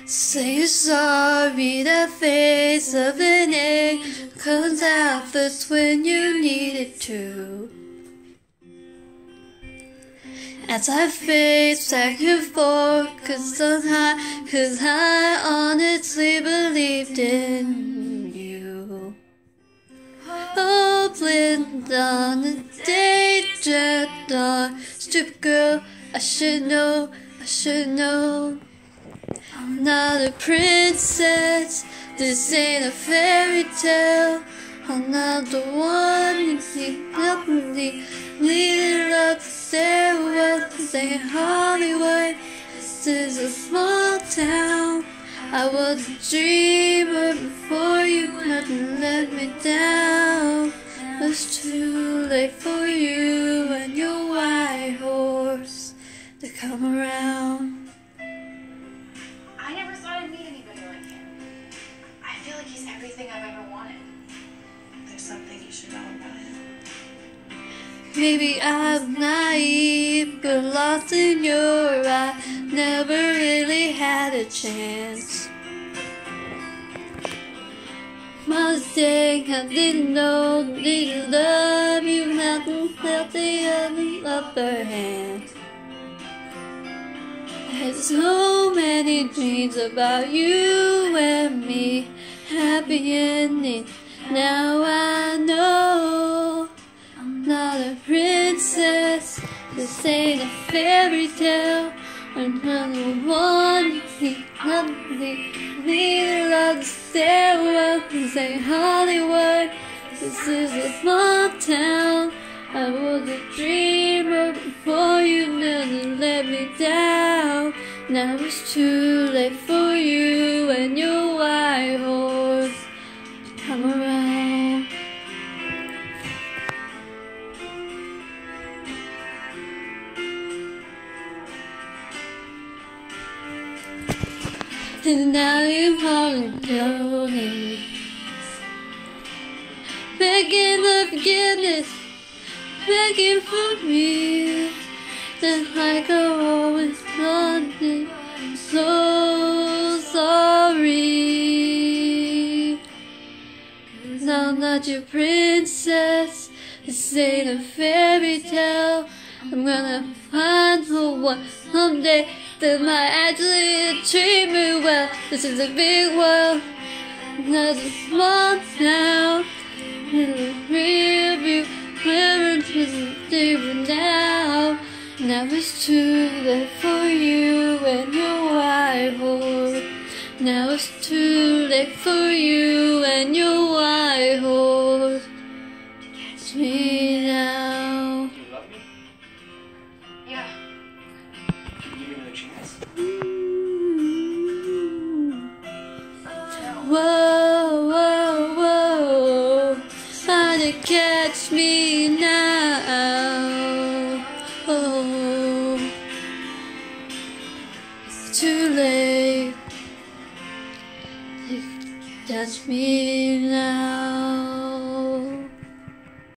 Say you're sorry, the face of an egg comes out first when you need it to. As I face back and forth, cause I honestly believed in you. Hoping on the day dread on stupid girl, I should know. I'm not a princess, this ain't a fairy tale. I'm not the one you think lovely, leading up the stairwell. This ain't Hollywood, this is a small town. I was a dreamer before you couldn't let me down. It was too late for you and your white horse to come around. I never thought I'd meet anybody like him. I feel like he's everything I've ever wanted. There's something you should know about him. Maybe I'm naive, but lost in your eye, never really had a chance. Mistake, I didn't know, didn't love you, hadn't felt the upper hand. I had so many dreams about you and me, happy ending. Now I know I'm not a princess, this ain't a fairy tale. I'm not the one you think lovely, leader of the stairwell. This ain't Hollywood, this is a small town. I was a dreamer before you never let me down. Now it's too late for you and your white horse to come around. And now you're falling down, begging for forgiveness, begging for me. Just like I always wanted, I'm so sorry. 'Cause I'm not your princess, this ain't a fairy tale. I'm gonna find the one someday that might actually treat me well. This is a big world, not a small town. In the rear view, where is deeper now? Now it's too late for you and your white horse. Now it's too late for you and your white horse. Catch me now. Do you love me? Yeah. Can you give me another chance? Whoa, whoa, whoa, how to catch me now. Oh, it's too late to catch me now.